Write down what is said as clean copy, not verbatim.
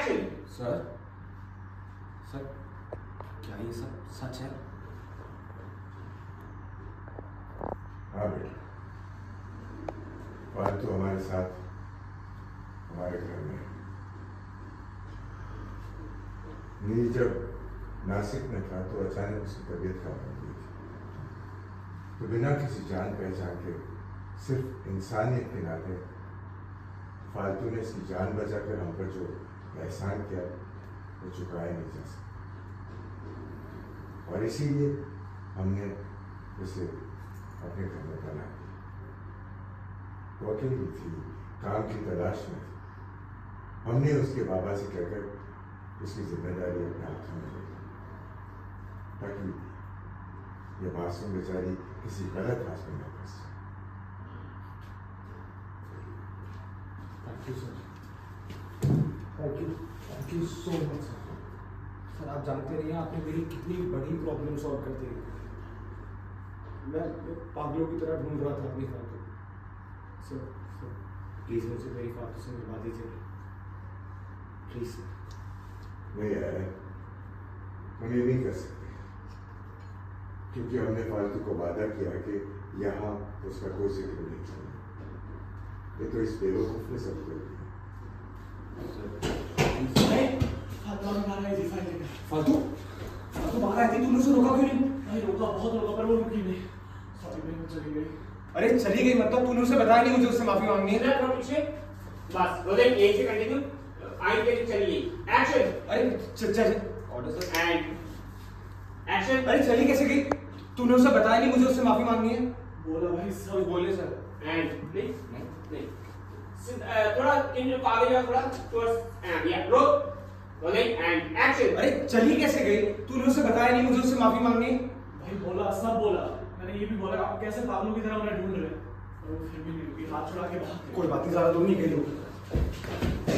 Action. Sir sir क्या ये सब सच है? हाँ बेटा, फालतू हमारे साथ हमारे घर में नील जब नासिक में था तो अचानक उसकी तबीयत खराब हो गई थी। तो बिना किसी जान पहचान के सिर्फ इंसानियत के नाते फालतू ने इसकी जान बचाकर हम पर जो एहसान किया वो चुकाया नहीं जा सकता, और इसीलिए हमने उसे अपने घर में बना दिया। वो अकेली थी, काम की तलाश में थी। हमने उसके बाबा से कहकर उसकी जिम्मेदारी अपने हाथों में ले ली ताकि ये मासूम बेचारी किसी गलत हाथ में न फंस जाए। Thank you sir, thank you so much sir. Sir आप जानते रहिए आपने मेरी कितनी बड़ी प्रॉब्लम सॉल्व कर दी। मैं पागलों की तरह ढूंढ रहा था अपनी फालतू। सर सर प्लीज़ मुझे मेरी फालतू से मिलवा दीजिए प्लीज़ सर। नहीं यार, हम ये नहीं कर सकते क्योंकि हमने फालतू को वादा किया कि यहाँ उसका कोई जिक्र नहीं करेंगे। ये तो इस बेवकूफ ने सब कर दिया। फालतू फालतू बाहर आई थी, तूने उसे रोका क्यों नहीं? नहीं रोका, बहुत रोका पर वो रुकी नहीं। सॉरी भाई, वो चली गई। अरे चली गई मतलब तूने उसे बताया नहीं मुझे उससे माफी मांगनी है? थोड़ा पीछे बस रोलिंग, यहीं से कंटिन्यू। आई के चलिए एक्शन। अरे चल ऑर्डर सर। And action. अरे चली कैसे गई? तूने उसे बताया नहीं मुझे उससे माफी मांगनी है? बोला भाई सब सब। बोले सर। एंड प्लीज नहीं थोड़ा इन आगे जाओ, थोड़ा टुवर्ड्स या रोलिंग एंड एक्शन। अरे चली कैसे गई? तूने उसे बताया नहीं मुझे उससे माफी मांगनी है? भाई बोला, सब बोला। मैंने ये भी बोला आप कैसे पागलों की तरह उन्हें ढूंढ रहे हैं, और वो फिर भी नहीं रुकी, हाथ छुड़ा के भाग गई। कोई बात नहीं, ज्यादा दूर नहीं गई होगी।